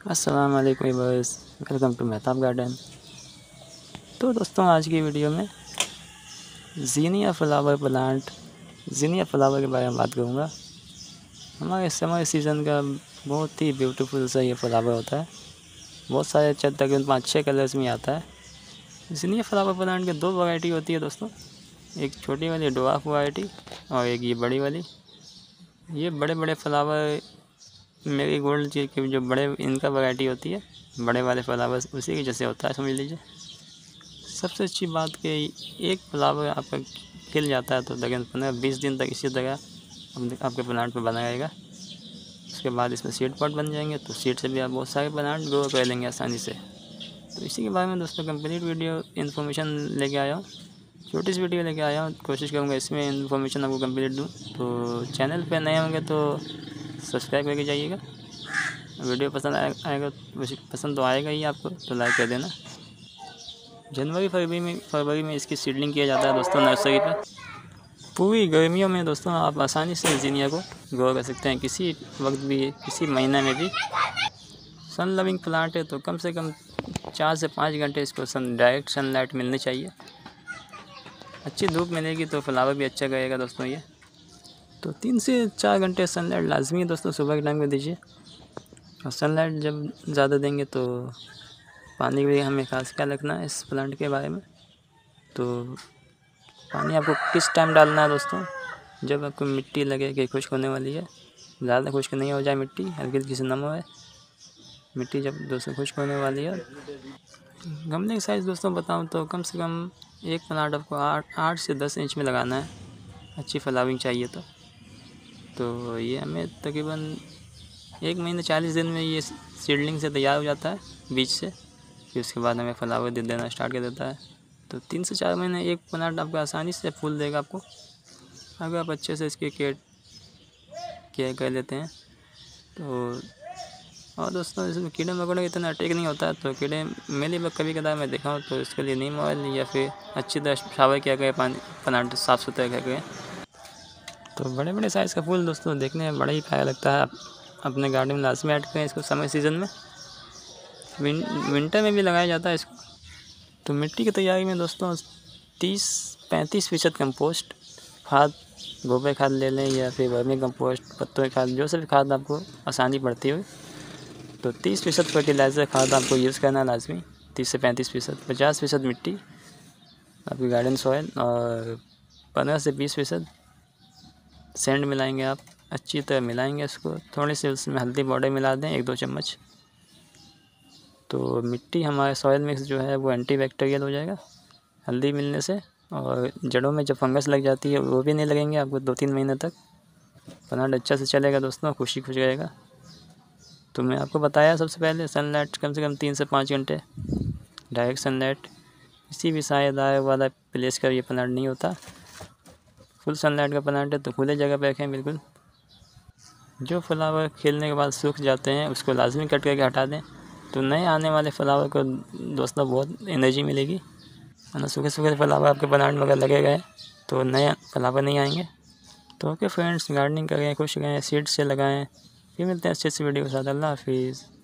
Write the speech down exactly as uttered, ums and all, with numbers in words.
अस्सलाम वालेकुम viewers, welcome to Mehtab garden. तो दोस्तों, आज की वीडियो में zinnia flower plant zinnia flower के बारे में बात करूँगा। हमारे समर सीज़न का बहुत ही ब्यूटीफुल सा ये फ्लावर होता है। बहुत सारे तकरीबन पाँच छः कलर्स में आता है। ज़ीनिया फ्लावर प्लांट के दो वैरायटी होती है दोस्तों, एक छोटी वाली डवार्फ वैरायटी और एक ये बड़ी वाली। ये बड़े बड़े फ्लावर मेरी गोल्ड के जो बड़े इनका वैरायटी होती है, बड़े वाले फ्लावर्स उसी के जैसे होता है, समझ लीजिए। सबसे अच्छी बात कि एक फ्लावर आपका खिल जाता है तो तकरीबन पंद्रह बीस दिन तक इसी तरह आपके प्लांट पे बना रहेगा। उसके बाद इसमें सीड पॉट बन जाएंगे, तो सीड से भी आप बहुत सारे प्लांट ग्रो कर लेंगे आसानी से। तो इसी के बारे में दोस्तों कंप्लीट वीडियो इन्फॉर्मेशन लेके आया हूँ, छोटी सी वीडियो लेके आया हूँ। कोशिश करूँगा इसमें इन्फॉर्मेशन आपको कंप्लीट दूँ। तो चैनल पे नए होंगे तो सब्सक्राइब करके जाइएगा। वीडियो पसंद आए आएगा पसंद तो आएगा ही आपको, तो लाइक कर देना। जनवरी फरवरी में फरवरी में इसकी सीडलिंग किया जाता है दोस्तों नर्सरी पर। पूरी गर्मियों में दोस्तों आप आसानी से ज़ीनिया को ग्रो कर सकते हैं, किसी वक्त भी, किसी महीने में भी। सन लविंग प्लांट है तो कम से कम चार से पाँच घंटे इसको सन डायरेक्ट सनलाइट मिलनी चाहिए। अच्छी धूप मिलेगी तो फ्लावर भी अच्छा करेगा दोस्तों। ये तो तीन से चार घंटे सनलाइट लाजमी है दोस्तों, सुबह के टाइम में दीजिए। और सनलाइट जब ज़्यादा देंगे तो पानी भी हमें खास ख्याल रखना है इस प्लांट के बारे में। तो पानी आपको किस टाइम डालना है दोस्तों, जब आपको मिट्टी लगे कि खुश्क होने वाली है। ज़्यादा खुश्क नहीं हो जाए मिट्टी, हल्की हल्की से नम हो। मिट्टी जब दोस्तों खुश्क होने वाली है। गमले की साइज़ दोस्तों बताऊं तो कम से कम एक प्लांट आपको आठ आठ से दस इंच में लगाना है, अच्छी फ्लावरिंग चाहिए तो। तो ये हमें तकरीबन एक महीने चालीस दिन में ये सीडलिंग से तैयार हो जाता है बीज से। फिर उसके बाद हमें फ्लावर दे देना स्टार्ट कर देता है। तो तीन से चार महीने एक प्लांट आपको आसानी से फूल देगा आपको, अगर आप अच्छे से इसकी केयर केयर कर लेते हैं तो। और दोस्तों इसमें कीड़े मकोड़े इतना अटैक नहीं होता है, तो कीड़े मेले में कभी कदार मैं देखा हूँ, तो इसके लिए नीम ऑयल या फिर अच्छी तरह शावर किया गया, पानी प्लांट साफ़ सुथरा किया गया। तो बड़े बड़े साइज़ का फूल दोस्तों देखने में बड़ा ही प्यारा लगता है। आप अपने गार्डन में लाजमी ऐड करें इसको समर सीज़न में। विन विंटर में भी लगाया जाता है इसको। तो मिट्टी की तैयारी में दोस्तों तीस पैंतीस फीसद कंपोस्ट खाद, गोबर खाद ले लें या फिर वर्मी कंपोस्ट, पत्तों की खाद, जो सभी खाद आपको आसानी पड़ती हो। तो तीस फीसद फर्टिलाइज़र खाद आपको यूज़ करना है लाजमी, तीस से पैंतीस फीसद। पचास फीसद मिट्टी आपकी गार्डन सॉइल, और पंद्रह से बीस फीसद सैंड मिलाएंगे आप। अच्छी तरह मिलाएंगे इसको, थोड़ी सी उसमें हल्दी पाउडर मिला दें, एक दो चम्मच। तो मिट्टी हमारे सॉइल मिक्स जो है वो एंटी बैक्टीरियल हो जाएगा हल्दी मिलने से। और जड़ों में जब फंगस लग जाती है वो भी नहीं लगेंगे आपको दो तीन महीने तक। प्लांट अच्छा से चलेगा दोस्तों, खुशी खुश रहेगा। तो मैं आपको बताया सबसे पहले सनलाइट कम से कम तीन से पाँच घंटे डायरेक्ट सनलाइट। किसी भी सायेदार वाला प्लेस का ये प्लांट नहीं होता, फुल सनलाइट का प्लांट है तो खुले जगह पर रखें बिल्कुल। जो फ्लावर खिलने के बाद सूख जाते हैं उसको लाजमी कट करके हटा दें, तो नए आने वाले फ्लावर को दोस्तों बहुत एनर्जी मिलेगी। वरना सूखे सूखे फ्लावर आपके प्लांट में अगर लगे गए तो नए फ्लावर नहीं आएंगे। तो ओके फ्रेंड्स, गार्डनिंग करें, खुश रहें, सीड्स से लगाएं। फिर मिलते हैं अच्छे अच्छी वीडियो के साथ। अल्लाह हाफिज़।